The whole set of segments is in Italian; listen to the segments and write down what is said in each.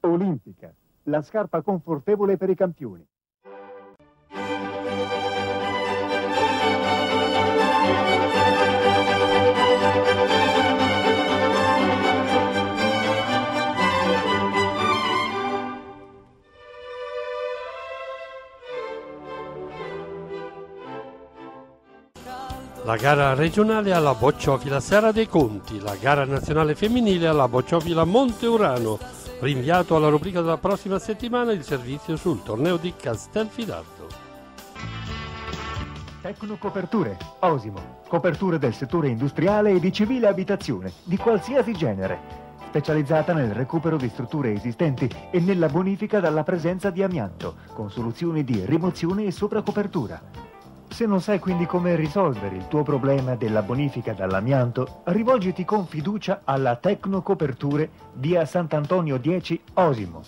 Olimpica, la scarpa confortevole per i campioni. La gara regionale alla Bocciofila Serra dei Conti, la gara nazionale femminile alla Bocciofila Monte Urano. Rinviato alla rubrica della prossima settimana il servizio sul torneo di Castelfidardo. Tecnocoperture, Osimo, coperture del settore industriale e di civile abitazione, di qualsiasi genere, specializzata nel recupero di strutture esistenti e nella bonifica dalla presenza di amianto, con soluzioni di rimozione e sopracopertura. Se non sai quindi come risolvere il tuo problema della bonifica dall'amianto, rivolgiti con fiducia alla Tecnocoperture, via Sant'Antonio 10, Osimo.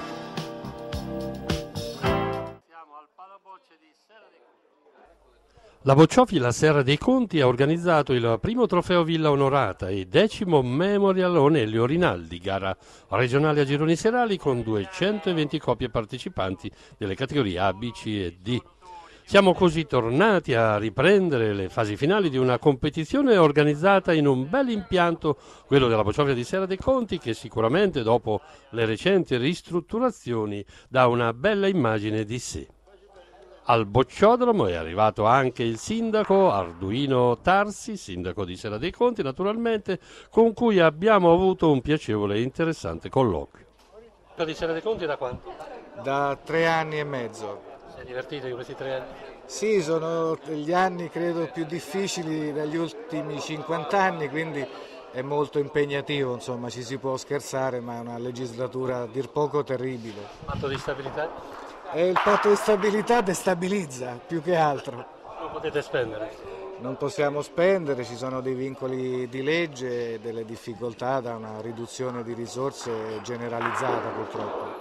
La Bocciofila Serra dei Conti ha organizzato il primo trofeo Villa Onorata e 10° Memorial Onelio Rinaldi, gara regionale a gironi serali con 220 coppie partecipanti delle categorie A, B, C e D. Siamo così tornati a riprendere le fasi finali di una competizione organizzata in un bel impianto, quello della Bocciofila di Serra dei Conti, che sicuramente dopo le recenti ristrutturazioni dà una bella immagine di sé. Al Bocciodromo è arrivato anche il sindaco Arduino Tarsi, sindaco di Serra dei Conti naturalmente, con cui abbiamo avuto un piacevole e interessante colloquio. Di Serra dei Conti da quanto? Da 3 anni e mezzo. Sei divertito in questi 3 anni? Sì, sono gli anni credo più difficili degli ultimi 50 anni, quindi è molto impegnativo, insomma ci si può scherzare, ma è una legislatura a dir poco terribile. Patto di stabilità? E il patto di stabilità destabilizza più che altro. Non potete spendere? Non possiamo spendere, ci sono dei vincoli di legge, delle difficoltà da una riduzione di risorse generalizzata purtroppo.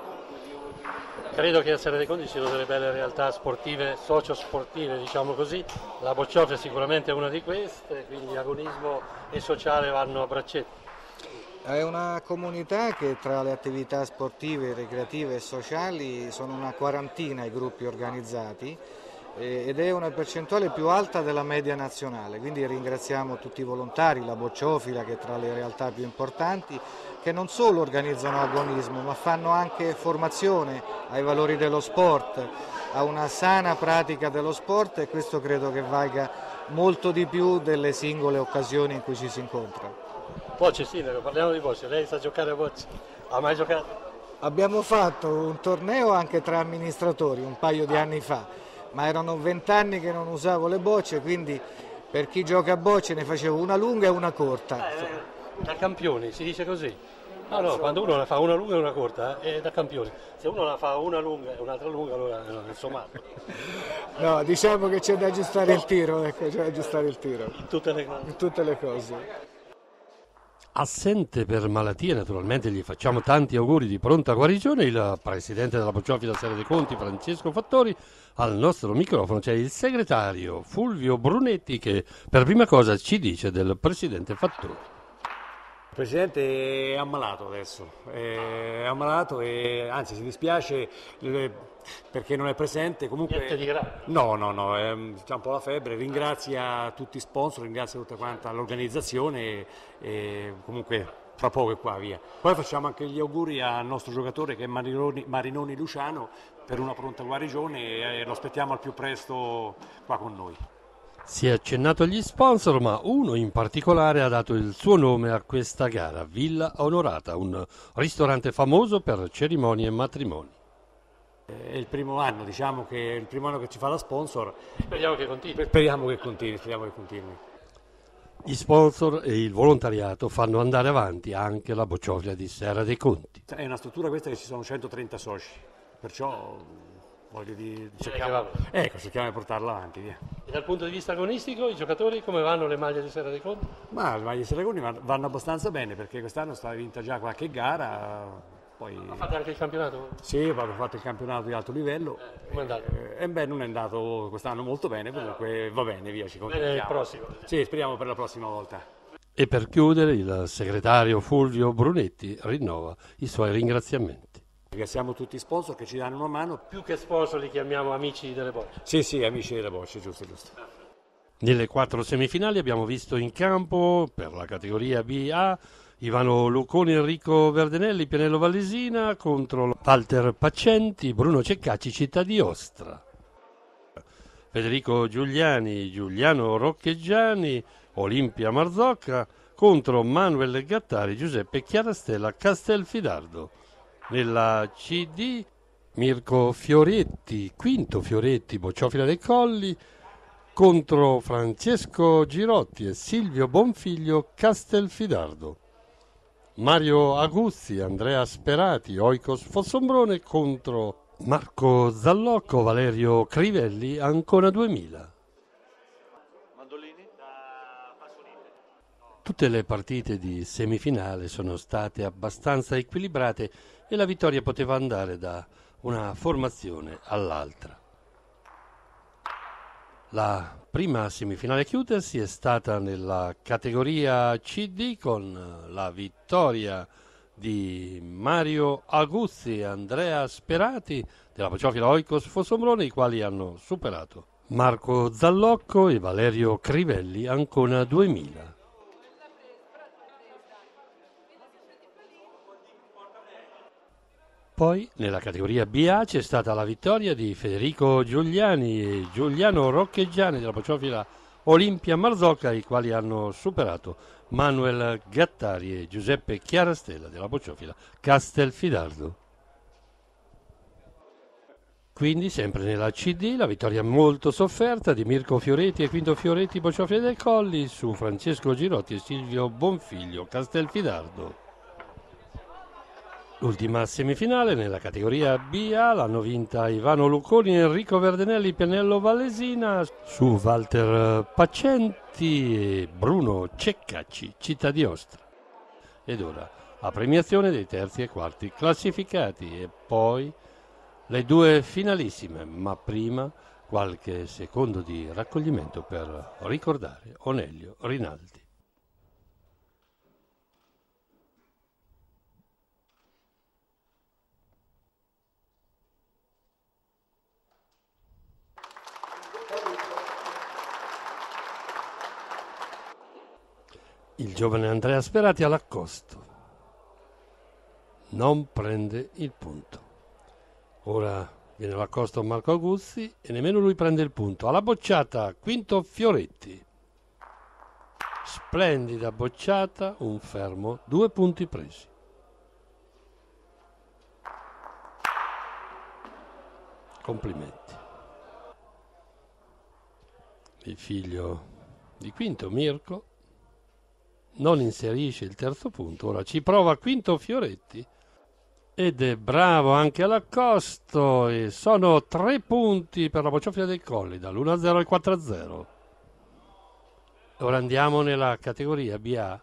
Credo che a Serra dei Conti ci siano delle belle realtà sportive, socio-sportive, diciamo così. La Bocciofila sicuramente è una di queste, quindi agonismo e sociale vanno a braccetto. È una comunità che tra le attività sportive, ricreative e sociali sono una quarantina i gruppi organizzati ed è una percentuale più alta della media nazionale, quindi ringraziamo tutti i volontari, la Bocciofila che è tra le realtà più importanti, che non solo organizzano agonismo ma fanno anche formazione ai valori dello sport, a una sana pratica dello sport, e questo credo che valga molto di più delle singole occasioni in cui ci si incontra. Bocce, sindaco, parliamo di bocce, lei sa giocare a bocce? Ha mai giocato? Abbiamo fatto un torneo anche tra amministratori un paio di anni fa, ma erano 20 anni che non usavo le bocce, quindi per chi gioca a bocce ne facevo una lunga e una corta. Da campioni, si dice così? No, quando uno la fa una lunga e una corta è da campioni. Se uno la fa una lunga e un'altra lunga, allora insomma. No, diciamo che c'è da aggiustare il tiro, ecco, c'è da aggiustare il tiro. In tutte le cose. In tutte le cose. Assente per malattie, naturalmente gli facciamo tanti auguri di pronta guarigione, il presidente della Bocciofila Serra dei Conti, Francesco Fattori. Al nostro microfono c'è il segretario Fulvio Brunetti che per prima cosa ci dice del presidente Fattori. Il presidente è ammalato adesso, è ammalato e anzi si dispiace perché non è presente. Comunque niente di grave? No, c'ha un po' la febbre, ringrazia tutti i sponsor, ringrazia tutta quanta l'organizzazione e comunque fra poco è qua, via. Poi facciamo anche gli auguri al nostro giocatore che è Marinoni Luciano per una pronta guarigione e lo aspettiamo al più presto qua con noi. Si è accennato agli sponsor, ma uno in particolare ha dato il suo nome a questa gara, Villa Onorata, un ristorante famoso per cerimonie e matrimoni. È il primo anno, diciamo che è il primo anno che ci fa da sponsor. Speriamo che continui. Speriamo che continui. Gli sponsor e il volontariato fanno andare avanti anche la Bocciofila di Serra dei Conti. È una struttura questa che ci sono 130 soci, perciò cerchiamo di portarla avanti, via. E dal punto di vista agonistico, i giocatori come vanno le maglie di Serra dei Conti? Ma le maglie di Serra dei Conti vanno abbastanza bene perché quest'anno è stata vinta già qualche gara. Poi... Ha fatto anche il campionato? Sì, abbiamo fatto il campionato di alto livello. Come è andato? Non è andato quest'anno molto bene, comunque va bene, via, ci concentriamo. Bene il prossimo? Sì, speriamo per la prossima volta. E per chiudere il segretario Fulvio Brunetti rinnova i suoi ringraziamenti. Ringraziamo tutti i sponsor che ci danno una mano. Più che sponsor li chiamiamo amici delle bocce. Sì, amici delle bocce, giusto. Nelle 4 semifinali abbiamo visto in campo per la categoria BA Ivano Luconi, Enrico Verdenelli, Pianello Vallesina contro Walter Paccenti, Bruno Ceccacci, Città di Ostra. Federico Giuliani, Giuliano Roccheggiani, Olimpia Marzocca contro Manuel Gattari, Giuseppe Chiarastella, Castelfidardo. Nella CD Mirko Fioretti, Quinto Fioretti, Bocciofila dei Colli contro Francesco Girotti e Silvio Bonfiglio, Castelfidardo. Mario Aguzzi, Andrea Sperati, Oikos Fossombrone contro Marco Zallocco, Valerio Crivelli, Ancona 2000. Tutte le partite di semifinale sono state abbastanza equilibrate e la vittoria poteva andare da una formazione all'altra. La prima semifinale a chiudersi è stata nella categoria CD con la vittoria di Mario Aguzzi e Andrea Sperati della Bocciofila Oikos Fossombrone, i quali hanno superato Marco Zallocco e Valerio Crivelli, Ancona 2000. Poi nella categoria BA c'è stata la vittoria di Federico Giuliani e Giuliano Roccheggiani della Bocciofila Olimpia Marzocca, i quali hanno superato Manuel Gattari e Giuseppe Chiarastella della Bocciofila Castelfidardo. Quindi sempre nella CD la vittoria molto sofferta di Mirko Fioretti e Quinto Fioretti Bocciofila dei Colli su Francesco Girotti e Silvio Bonfiglio Castelfidardo. L'ultima semifinale nella categoria BA l'hanno vinta Ivano Luconi e Enrico Verdenelli, Pianello Vallesina su Walter Paccenti e Bruno Ceccacci, Città di Ostra. Ed ora a premiazione dei terzi e quarti classificati e poi le 2 finalissime, ma prima qualche secondo di raccoglimento per ricordare Onelio Rinaldi. Il giovane Andrea Sperati all'accosto. Non prende il punto. Ora viene all'accosto Marco Aguzzi e nemmeno lui prende il punto. Alla bocciata Quinto Fioretti. Splendida bocciata, un fermo, 2 punti presi. Complimenti. Il figlio di Quinto, Mirko, non inserisce il terzo punto. Ora ci prova Quinto Fioretti ed è bravo anche all'accosto e sono 3 punti per la Bocciofila dei Colli dall'1-0 al 4-0. Ora andiamo nella categoria BA.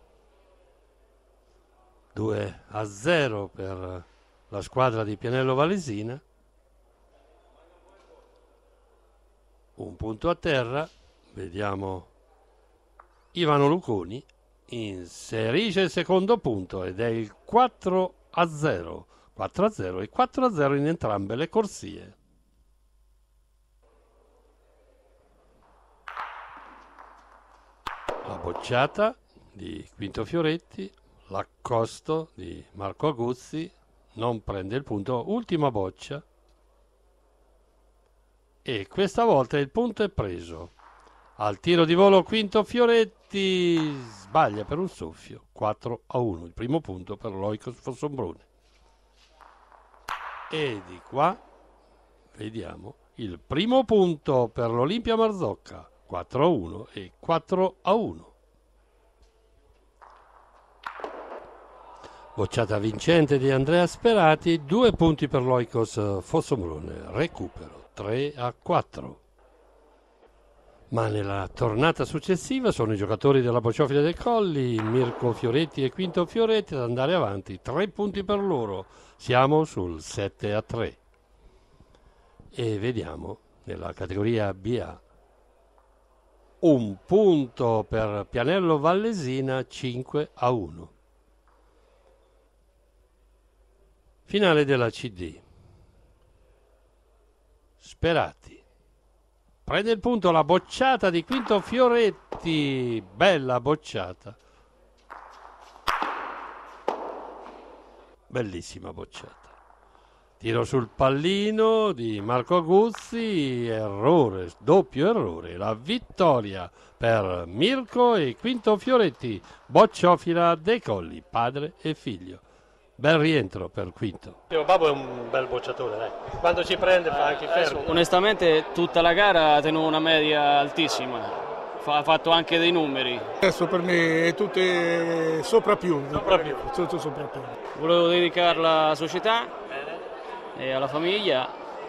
2-0 per la squadra di Pianello Vallesina. Un punto a terra. Vediamo Ivano Luconi inserisce il secondo punto ed è il 4-0, 4-0 e 4-0 in entrambe le corsie. La bocciata di Quinto Fioretti, l'accosto di Marco Aguzzi, non prende il punto, ultima boccia e questa volta il punto è preso. Al tiro di volo Quinto Fioretti sbaglia per un soffio, 4-1, il primo punto per l'Oikos Fossombrone. E di qua vediamo il primo punto per l'Olimpia Marzocca, 4-1 e 4-1. Bocciata vincente di Andrea Sperati, 2 punti per l'Oikos Fossombrone, recupero 3-4. Ma nella tornata successiva sono i giocatori della Bocciofila dei Colli, Mirko Fioretti e Quinto Fioretti, ad andare avanti, 3 punti per loro, siamo sul 7-3. E vediamo nella categoria BA un punto per Pianello Vallesina, 5-1. Finale della CD. Sperati. Prende il punto la bocciata di Quinto Fioretti. Bella bocciata. Bellissima bocciata. Tiro sul pallino di Marco Guzzi, errore, doppio errore. La vittoria per Mirko e Quinto Fioretti. Bocciofila dei Colli, padre e figlio. Bel rientro per Quinto. Babbo è un bel bocciatore, dai. Quando ci prende fa anche i fermi. Onestamente tutta la gara ha tenuto una media altissima. Ha fatto anche dei numeri. Adesso per me è tutte sopra più. Tutto sopra più. Volevo dedicarla alla società e alla famiglia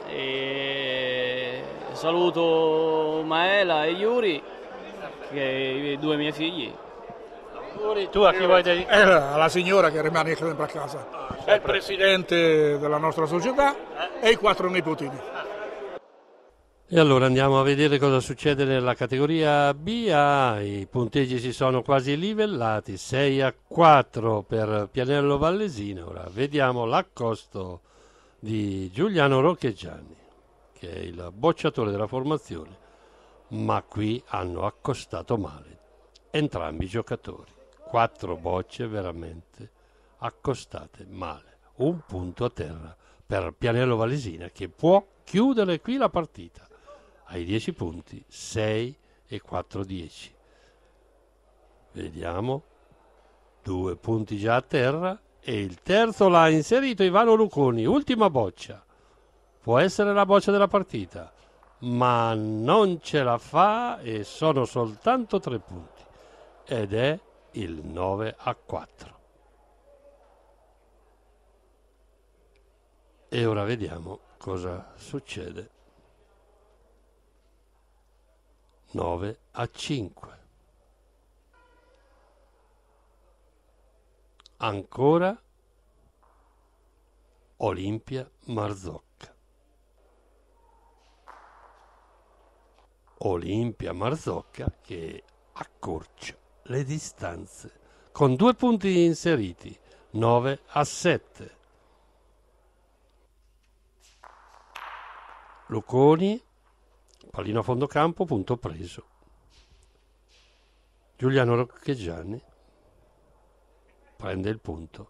e saluto Maela e Yuri, che i due miei figli. Yuri, tu a chi vuoi dedicare? Alla signora che rimane sempre a casa, il presidente della nostra società e i 4 nipotini. E allora andiamo a vedere cosa succede nella categoria BA. I punteggi si sono quasi livellati, 6-4 per Pianello Vallesina. Ora vediamo l'accosto di Giuliano Roccheggiani, che è il bocciatore della formazione, ma qui hanno accostato male entrambi i giocatori. 4 bocce veramente accostate male. Un punto a terra per Pianello Vallesina, che può chiudere qui la partita. Ai 10 punti, 6 e 4, 10. Vediamo, 2 punti già a terra e il terzo l'ha inserito Ivano Luconi, ultima boccia. Può essere la boccia della partita, ma non ce la fa e sono soltanto 3 punti ed è il 9-4. E ora vediamo cosa succede. 9-5. Ancora Olimpia Marzocca. Olimpia Marzocca che accorcia le distanze con 2 punti inseriti, 9-7. Luconi, pallino a fondo campo, punto preso. Giuliano Roccheggiani prende il punto,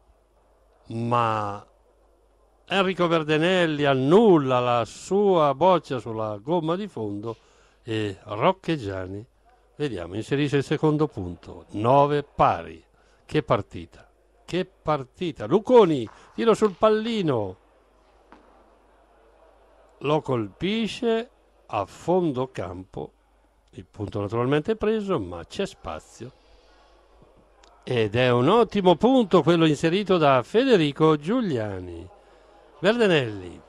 ma Enrico Verdenelli annulla la sua boccia sulla gomma di fondo e Roccheggiani, vediamo, inserisce il secondo punto. 9 pari. Che partita, che partita. Luconi, tiro sul pallino, lo colpisce a fondo campo, il punto naturalmente preso, ma c'è spazio ed è un ottimo punto quello inserito da Federico Giuliani. Verdenelli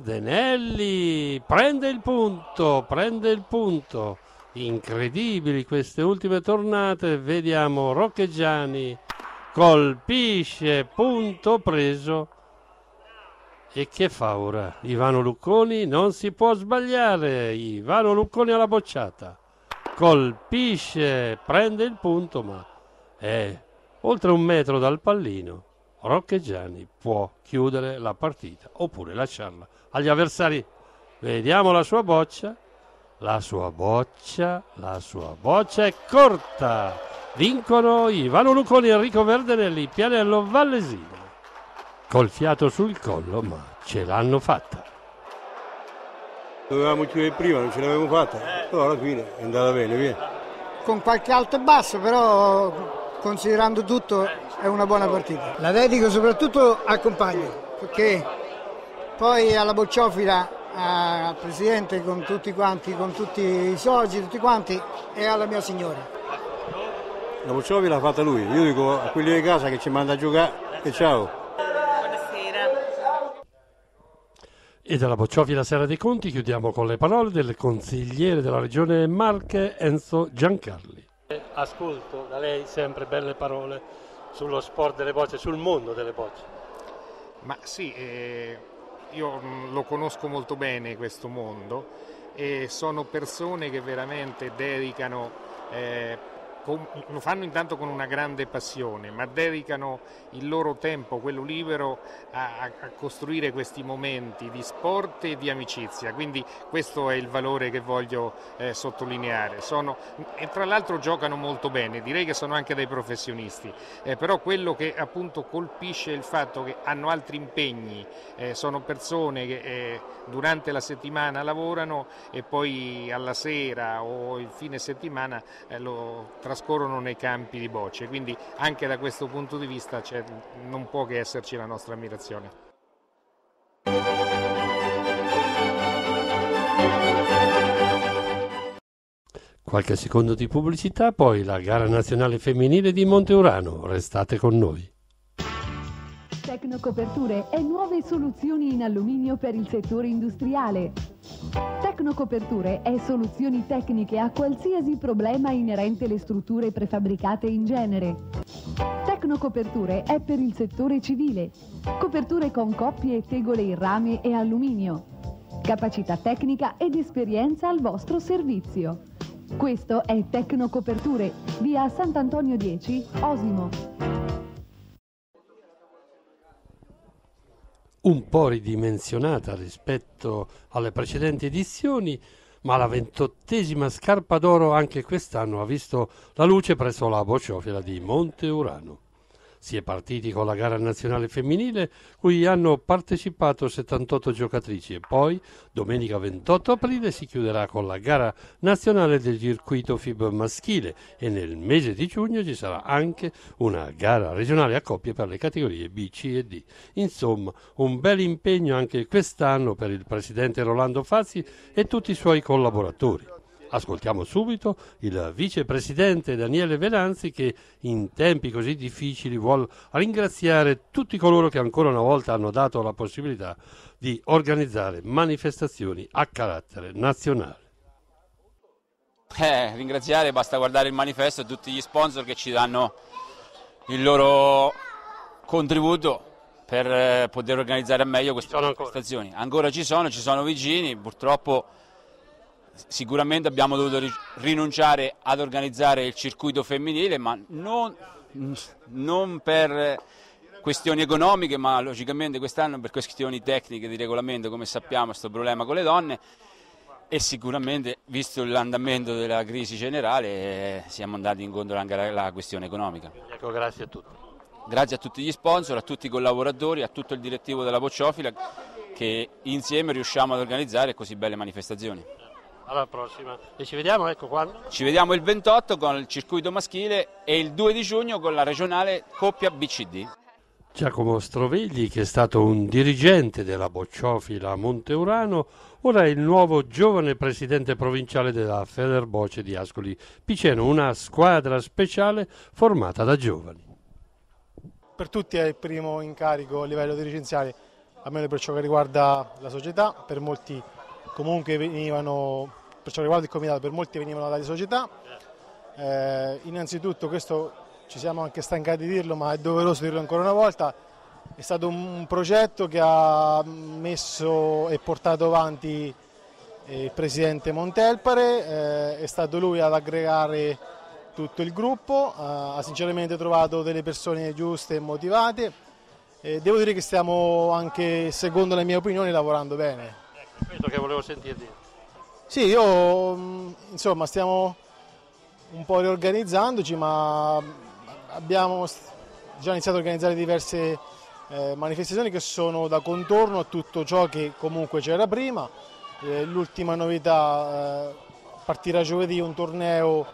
prende il punto, incredibili queste ultime tornate. Vediamo Roccheggiani, colpisce, punto preso. E che fa ora Ivano Lucconi? Non si può sbagliare. Ivano Lucconi alla bocciata. Colpisce, prende il punto, ma è oltre 1 metro dal pallino. Roccheggiani può chiudere la partita oppure lasciarla agli avversari. Vediamo la sua boccia. La sua boccia è corta. Vincono Ivano Lucconi e Enrico Verdenelli, Pianello Vallesina. Col fiato sul collo, ma ce l'hanno fatta. Dovevamo chiudere prima, non ce l'avevamo fatta, però alla fine è andata bene, via. Con qualche alto e basso, però considerando tutto è una buona partita. La dedico soprattutto al compagno, perché poi alla bocciofila, al presidente con tutti quanti, con tutti i soci, tutti quanti, e alla mia signora. La bocciofila l'ha fatta lui, io dico a quelli di casa che ci manda a giocare e ciao. E dalla bocciofila Serra dei Conti chiudiamo con le parole del consigliere della regione Marche, Enzo Giancarli. Ascolto da lei sempre belle parole sullo sport delle bocce, sul mondo delle bocce. Ma sì, io lo conosco molto bene questo mondo e sono persone che veramente dedicano, lo fanno intanto con una grande passione, ma dedicano il loro tempo, quello libero, a costruire questi momenti di sport e di amicizia, quindi questo è il valore che voglio sottolineare. E tra l'altro giocano molto bene, direi che sono anche dei professionisti, però quello che appunto colpisce è il fatto che hanno altri impegni, sono persone che durante la settimana lavorano e poi alla sera o il fine settimana lo trascorrono nei campi di bocce, quindi anche da questo punto di vista non può che esserci la nostra ammirazione. Qualche secondo di pubblicità, poi la gara nazionale femminile di Monteurano. Restate con noi. Tecnocoperture e nuove soluzioni in alluminio per il settore industriale. Tecnocoperture è soluzioni tecniche a qualsiasi problema inerente alle strutture prefabbricate in genere. Tecnocoperture è per il settore civile. Coperture con coppie e tegole in rame e alluminio. Capacità tecnica ed esperienza al vostro servizio. Questo è Tecnocoperture, via Sant'Antonio 10, Osimo. Un po' ridimensionata rispetto alle precedenti edizioni, ma la 28ª scarpa d'oro anche quest'anno ha visto la luce presso la bocciofila di Monteurano. Si è partiti con la gara nazionale femminile, cui hanno partecipato 78 giocatrici, e poi domenica 28 aprile si chiuderà con la gara nazionale del circuito FIB maschile, e nel mese di giugno ci sarà anche una gara regionale a coppie per le categorie B, C e D. Insomma, un bel impegno anche quest'anno per il presidente Rolando Fazzi e tutti i suoi collaboratori. Ascoltiamo subito il vicepresidente Daniele Venanzi, che in tempi così difficili vuol ringraziare tutti coloro che ancora una volta hanno dato la possibilità di organizzare manifestazioni a carattere nazionale. Ringraziare, basta guardare il manifesto e tutti gli sponsor che ci danno il loro contributo per poter organizzare meglio queste manifestazioni. Ancora ci sono vicini, purtroppo. Sicuramente abbiamo dovuto rinunciare ad organizzare il circuito femminile, ma non per questioni economiche, ma logicamente quest'anno per questioni tecniche di regolamento, come sappiamo, questo problema con le donne, e sicuramente, visto l'andamento della crisi generale, siamo andati incontro anche alla questione economica. Ecco, grazie a tutti. Grazie a tutti gli sponsor, a tutti i collaboratori, a tutto il direttivo della bocciofila, che insieme riusciamo ad organizzare così belle manifestazioni. Alla prossima. E ci vediamo, ecco, quando? Ci vediamo il 28 con il circuito maschile e il 2 di giugno con la regionale coppia BCD. Giacomo Strovegli, che è stato un dirigente della bocciofila Monteurano, ora è il nuovo giovane presidente provinciale della Federboce di Ascoli Piceno, una squadra speciale formata da giovani. Per tutti è il primo incarico a livello dirigenziale, almeno per ciò che riguarda la società, per molti comunque venivano, per ciò che riguarda il comitato, per molti venivano dalle società. Innanzitutto, questo ci siamo anche stancati di dirlo, ma è doveroso dirlo ancora una volta, è stato un progetto che ha messo e portato avanti il presidente Montelpare, è stato lui ad aggregare tutto il gruppo, ha sinceramente trovato delle persone giuste e motivate, devo dire che stiamo anche, secondo le mie opinioni, lavorando bene. Questo che volevo sentire dire. Sì, insomma, stiamo un po' riorganizzandoci, ma abbiamo già iniziato a organizzare diverse manifestazioni che sono da contorno a tutto ciò che comunque c'era prima. L'ultima novità, partirà giovedì un torneo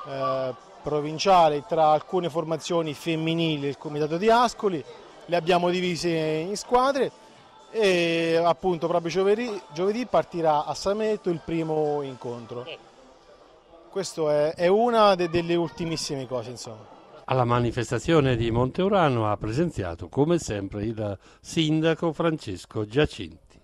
provinciale tra alcune formazioni femminili del comitato di Ascoli, le abbiamo divise in squadre. E appunto proprio giovedì partirà a Sametto il primo incontro. Questa è una delle ultimissime cose, insomma. Alla manifestazione di Monteurano ha presenziato come sempre il sindaco Francesco Giacinti.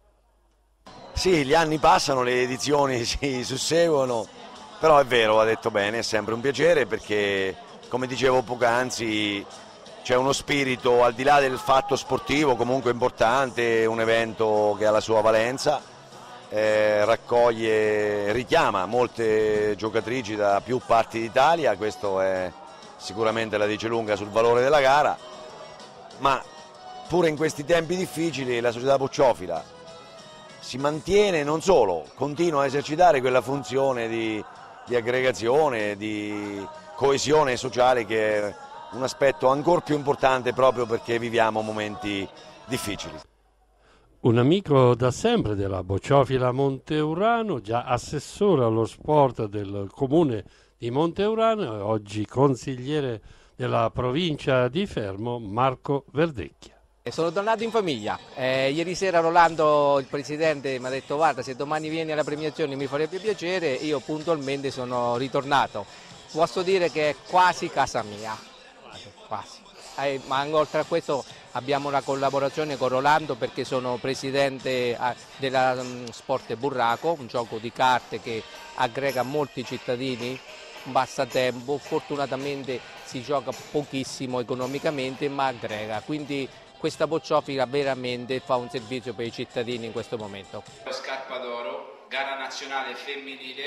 Sì, gli anni passano, le edizioni si susseguono, però è vero, ha detto bene, è sempre un piacere perché, come dicevo poc'anzi, c'è uno spirito al di là del fatto sportivo comunque importante, un evento che ha la sua valenza, richiama molte giocatrici da più parti d'Italia, questo è sicuramente la dice lunga sul valore della gara, ma pure in questi tempi difficili la società bocciofila si mantiene, non solo, continua a esercitare quella funzione di aggregazione, di coesione sociale che è un aspetto ancora più importante proprio perché viviamo momenti difficili. Un amico da sempre della bocciofila Monteurano, già assessore allo sport del comune di Monteurano e oggi consigliere della provincia di Fermo, Marco Verdecchia. Sono tornato in famiglia, ieri sera Rolando, il presidente, mi ha detto guarda se domani vieni alla premiazione mi farebbe piacere, io puntualmente sono ritornato. Posso dire che è quasi casa mia, quasi. Ma anche oltre a questo abbiamo una collaborazione con Rolando perché sono presidente della Sport Burraco, un gioco di carte che aggrega molti cittadini, un passatempo, fortunatamente si gioca pochissimo economicamente ma aggrega, quindi questa bocciofila veramente fa un servizio per i cittadini in questo momento. Scarpa d'oro, gara nazionale femminile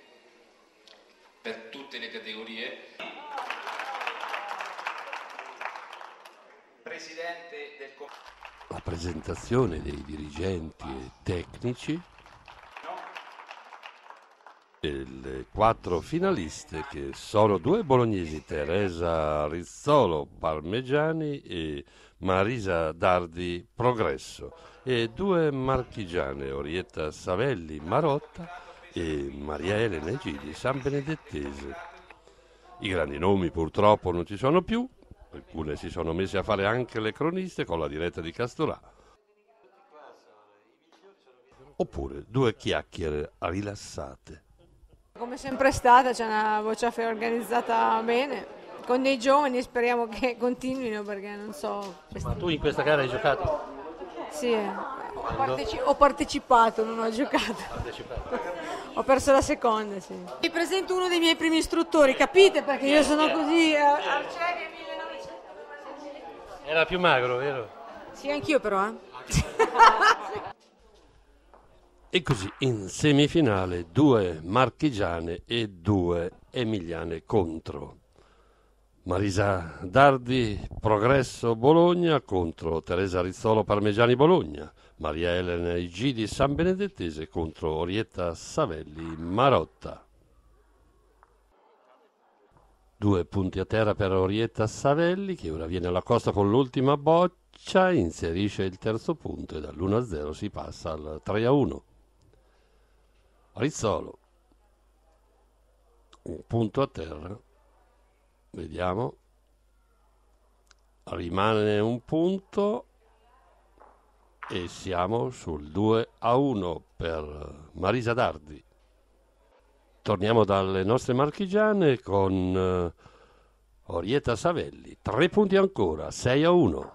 per tutte le categorie. Presidente del La presentazione dei dirigenti e tecnici e le 4 finaliste che sono 2 bolognesi, Teresa Rizzolo Parmegiani e Marisa Dardi Progresso, e 2 marchigiane, Orietta Savelli Marotta e Maria Elena Gidi San Benedettese. I grandi nomi purtroppo non ci sono più, alcune si sono messe a fare anche le croniste con la diretta di Castorà. Oppure 2 chiacchiere rilassate. Come sempre è stata, c'è una bocciofila organizzata bene, con dei giovani, speriamo che continuino perché non so... Ma tu in questa gara hai giocato? Sì, ho partecipato, non ho giocato. Ho perso la seconda, sì. Vi presento uno dei miei primi istruttori, capite? Perché io sono così... Arceria 1900. Era più magro, vero? Sì, anch'io però, E così in semifinale 2 marchigiane e 2 emiliane contro. Marisa Dardi Progresso Bologna contro Teresa Rizzolo Parmegiani Bologna, Maria Elena Igidi San Benedettese contro Orietta Savelli Marotta. 2 punti a terra per Orietta Savelli che ora viene alla costa con l'ultima boccia, inserisce il terzo punto e dall'1-0 si passa al 3-1. Rizzolo, un punto a terra, vediamo, rimane un punto e siamo sul 2-1 per Marisa Dardi. Torniamo dalle nostre marchigiane con Orietta Savelli, 3 punti ancora, 6-1.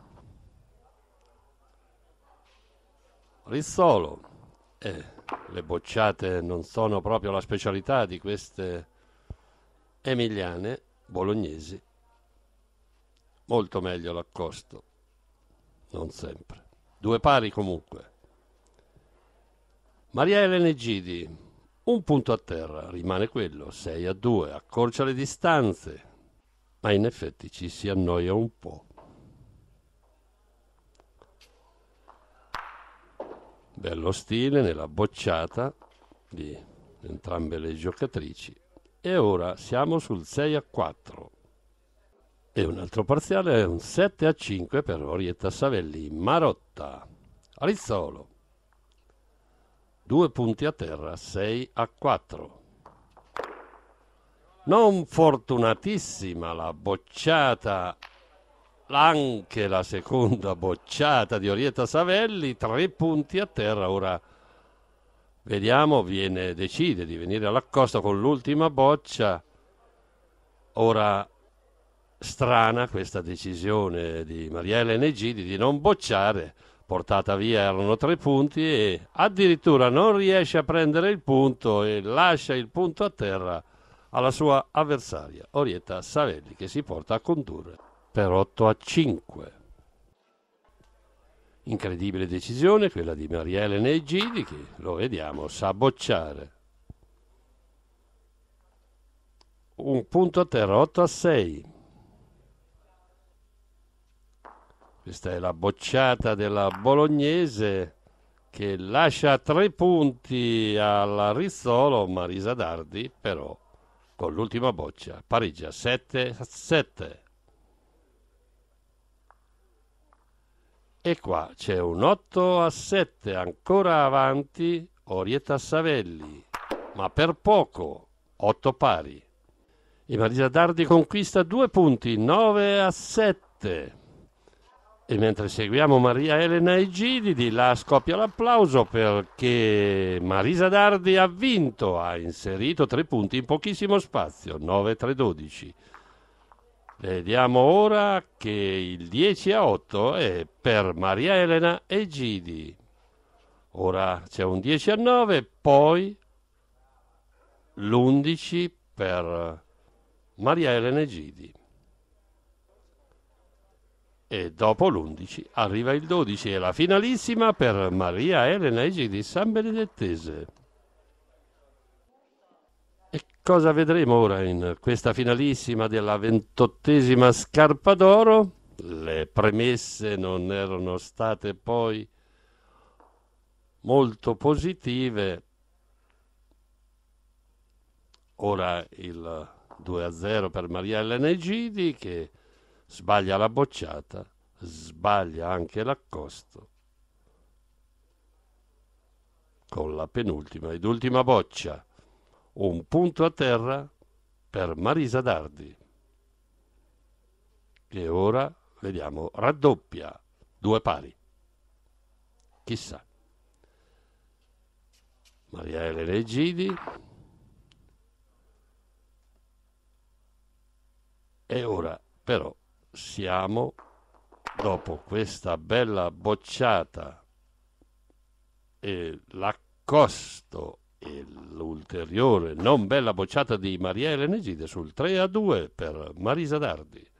Rizzolo, le bocciate non sono proprio la specialità di queste emiliane bolognesi, molto meglio l'accosto, non sempre. 2 pari comunque. Maria Elena Gidi, un punto a terra, rimane quello, 6-2, accorcia le distanze, ma in effetti ci si annoia un po'. Bello stile nella bocciata di entrambe le giocatrici. E ora siamo sul 6-4. E un altro parziale è un 7-5 per Orietta Savelli Marotta. Rizzolo. 2 punti a terra, 6-4. Non fortunatissima la bocciata, anche la seconda bocciata di Orietta Savelli, 3 punti a terra. Ora vediamo, decide di venire all'accosto con l'ultima boccia. Ora strana questa decisione di Maria Elena Gidi di non bocciare, portata via erano 3 punti e addirittura non riesce a prendere il punto e lascia il punto a terra alla sua avversaria Orietta Savelli, che si porta a condurre per 8-5. Incredibile decisione, quella di Maria Elena Egidi, che lo vediamo sa bocciare. Un punto a terra, 8-6. Questa è la bocciata della Bolognese, che lascia 3 punti alla Rizzolo. Marisa Dardi però con l'ultima boccia pareggia 7-7. E qua c'è un 8-7, ancora avanti Orietta Savelli, ma per poco, 8 pari. E Marisa Dardi conquista 2 punti, 9-7. E mentre seguiamo Maria Elena Egidi, di là scoppia l'applauso perché Marisa Dardi ha vinto, ha inserito 3 punti in pochissimo spazio, 9-3-12. Vediamo ora che il 10-8 è per Maria Elena Egidi. Ora c'è un 10-9, poi l'11 per Maria Elena Egidi. E dopo l'11 arriva il 12 e la finalissima per Maria Elena Egidi San Benedettese. E cosa vedremo ora in questa finalissima della 28esima Scarpa d'Oro? Le premesse non erano state poi molto positive. Ora il 2-0 per Maria Elena Egidi, che sbaglia la bocciata, sbaglia anche l'accosto con la penultima ed ultima boccia. Un punto a terra per Marisa Dardi, che ora, vediamo, raddoppia, 2 pari. Chissà. Maria Elena Egidi. E ora, però, siamo, dopo questa bella bocciata e l'accosto e l'ulteriore non bella bocciata di Maria Elena Egidi, sul 3-2 per Marisa Dardi.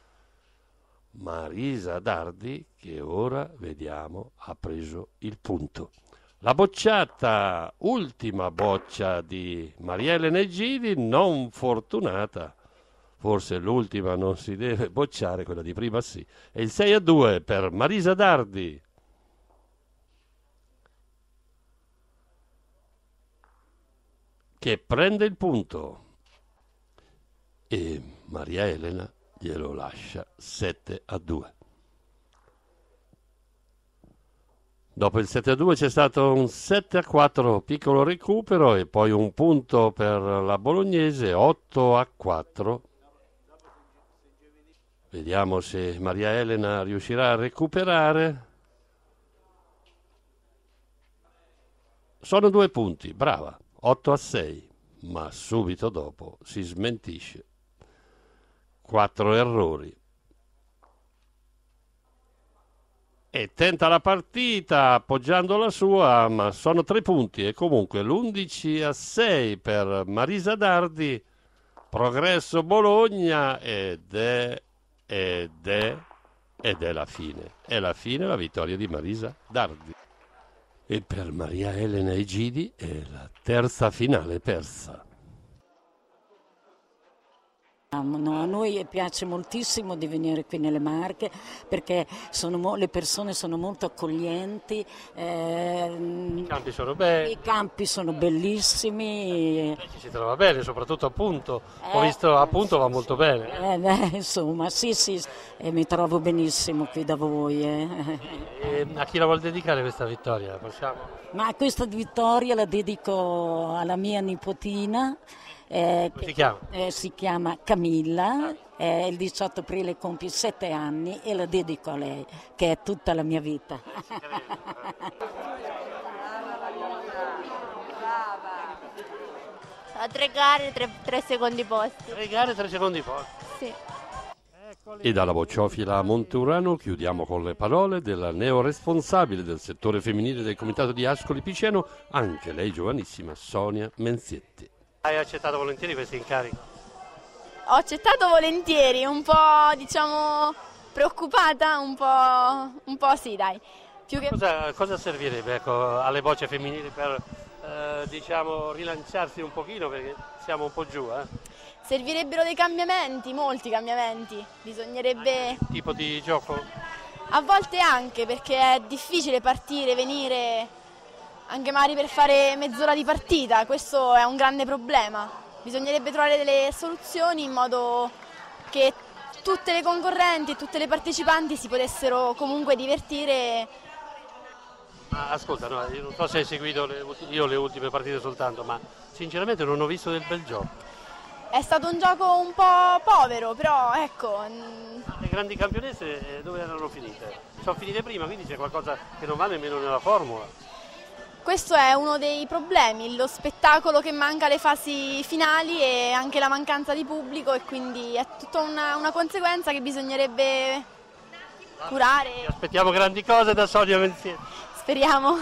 Marisa Dardi che ora, vediamo, ha preso il punto. La bocciata, ultima boccia di Maria Elena Egidi, non fortunata. Forse l'ultima non si deve bocciare, quella di prima sì. E il 6-2 per Marisa Dardi. Che prende il punto. E Maria Elena glielo lascia 7-2. Dopo il 7-2 c'è stato un 7-4 piccolo recupero e poi un punto per la Bolognese, 8-4. Vediamo se Maria Elena riuscirà a recuperare. Sono 2 punti, brava, 8-6, ma subito dopo si smentisce. 4 errori. E tenta la partita appoggiando la sua, ma sono 3 punti e comunque l'11-6 per Marisa Dardi, progresso Bologna ed è la fine. È la fine, la vittoria di Marisa Dardi. E per Maria Elena Egidi è la terza finale persa. No, a noi piace moltissimo di venire qui nelle Marche perché le persone sono molto accoglienti. I campi sono belli. I campi sono bellissimi. Ci si trova bene, soprattutto a Punto. Ho visto a Punto va molto bene. Insomma, sì, mi trovo benissimo qui da voi. E a chi la vuol dedicare questa vittoria? Possiamo? Ma questa vittoria la dedico alla mia nipotina. Come si chiama? Si chiama Camilla, il 18 aprile compie 7 anni e la dedico a lei, che è tutta la mia vita. A 3 gare, 3 secondi posti. 3 gare, 3 secondi posti. Sì. E dalla bocciofila Monturano chiudiamo con le parole della neoresponsabile del settore femminile del comitato di Ascoli Piceno, anche lei giovanissima, Sonia Menzietti. Hai accettato volentieri questo incarico? Ho accettato volentieri, un po' diciamo preoccupata, un po' sì dai, Cosa servirebbe, ecco, alle bocce femminili per diciamo, rilanciarsi un pochino, perché siamo un po' giù? Servirebbero dei cambiamenti, molti cambiamenti. Bisognerebbe... Tipo di gioco? A volte anche, perché è difficile partire, venire, anche magari per fare mezz'ora di partita. Questo è un grande problema. Bisognerebbe trovare delle soluzioni in modo che tutte le concorrenti e tutte le partecipanti si potessero comunque divertire. Ascolta, no, io non so se hai seguito le ultime partite soltanto, ma sinceramente non ho visto del bel gioco. È stato un gioco un po' povero, però ecco... Le grandi campionesse dove erano finite? Sono finite prima, quindi c'è qualcosa che non va nemmeno nella formula. Questo è uno dei problemi, lo spettacolo che manca alle fasi finali e anche la mancanza di pubblico, e quindi è tutta una conseguenza che bisognerebbe curare. Aspettiamo grandi cose da Sonia Menzies. Speriamo.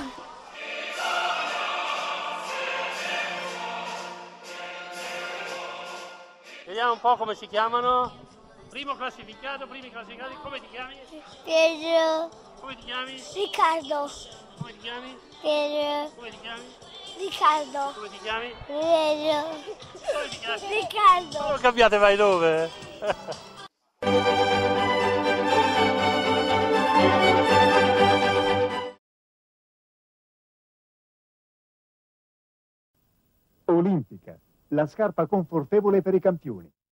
Vediamo un po' come si chiamano. Primi classificati, come ti chiami? Pietro. Come ti chiami? Riccardo. Come ti chiami? Pietro. Come ti chiami? Riccardo. Come ti chiami? Pietro. Come ti chiami? Riccardo. Non cambiate mai nome. Olimpica, la scarpa confortevole per i campioni.